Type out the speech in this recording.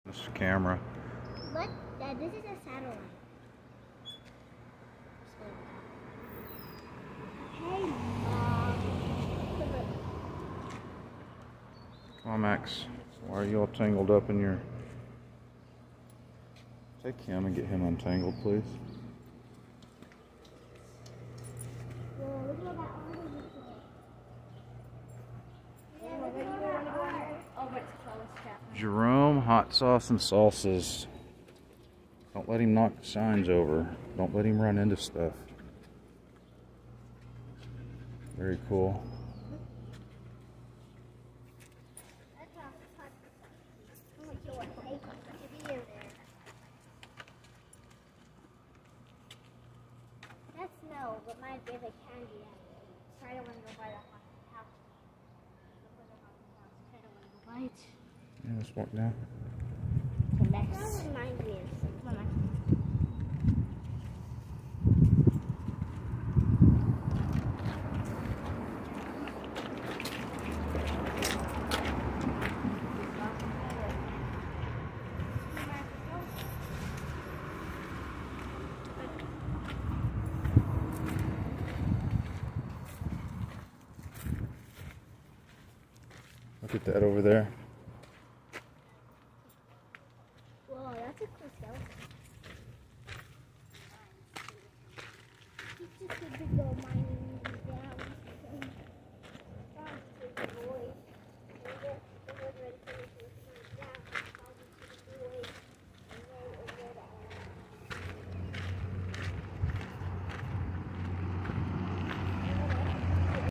This camera. What? This is a satellite. Hey, Mom. Come on, Max. Why are you all tangled up in your... Take him and get him untangled, please. Whoa, look at that arm. Jerome hot sauce and salsas. Don't let him knock signs over. Don't let him run into stuff. Very cool. That's no, but my favorite candy. So I don't want to go by the house. I don't want to go by it. Yeah, let's walk down. That reminds me of something. Look at that over there. Whoa, that's a cool skeleton.